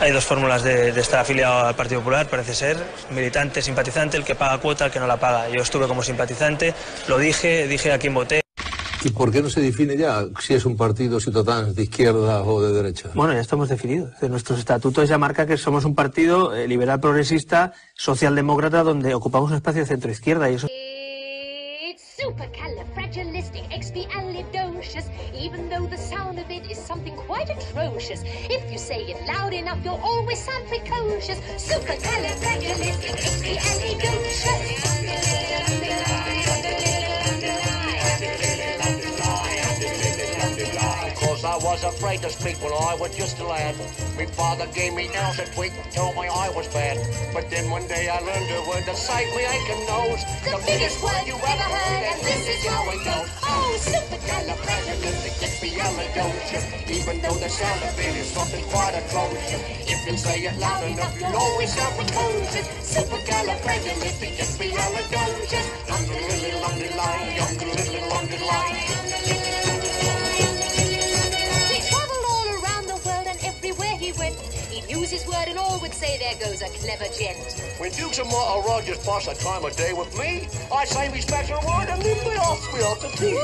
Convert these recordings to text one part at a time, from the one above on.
Hay dos fórmulas de estar afiliado al Partido Popular, parece ser, militante, simpatizante, el que paga cuota, el que no la paga. Yo estuve como simpatizante, lo dije a quién voté. ¿Y por qué no se define ya si es un partido Ciutadans de izquierda o de derecha? Bueno, ya estamos definidos. En nuestros estatutos ya marca que somos un partido liberal progresista, socialdemócrata, donde ocupamos un espacio de centro-izquierda y eso... Supercalifragilisticexpialidocious, even though the sound of it is something quite atrocious. If you say it loud enough, you'll always sound precocious. I was afraid to speak when I was just a lad. My father gave me nails a tweak, told me I was bad. But then one day I learned a word to say me aching nose. The biggest word you ever heard, and this is how it goes. Oh, supercalifragilisticexpialidocious. Even though the sound of it is something quite atrocious. If you say it loud enough, you'll always sound precocious. Supercalifragilisticexpialidocious. He used his word and all would say, there goes a clever gent. When Dukes and Martha Rogers pass a time of day with me, I say me special word and then they ask me after tea.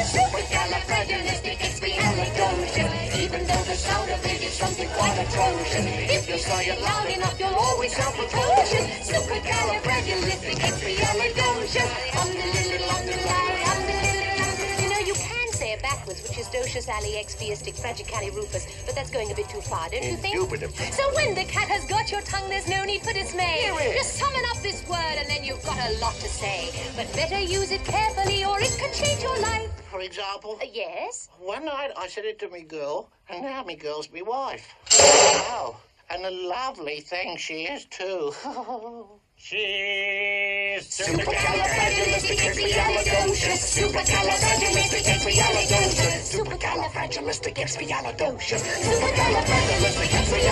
Supercalifragilisticexpialidocious. Even though the sound of it is something quite atrocious. If you say it loud enough, you'll always sound precocious. Supercalifragilisticexpialidocious. You know, you can say it backwards, which is docious ali expiastic fragicalirufus, but that's going a bit too far, don't you think? So when the cat has got your tongue, there's no need for dismay. Just summon up this word and then you've got a lot to say. But better use it carefully or it can change your life. For example? Yes? One night I said it to me girl, and now me girl's me wife. Wow. And a lovely thing she is, too. She's supercalifragilisticexpialidocious. Supercalifragilisticexpialidocious. Supercalifragilisticexpialidocious. Supercalifragilisticexpialidocious.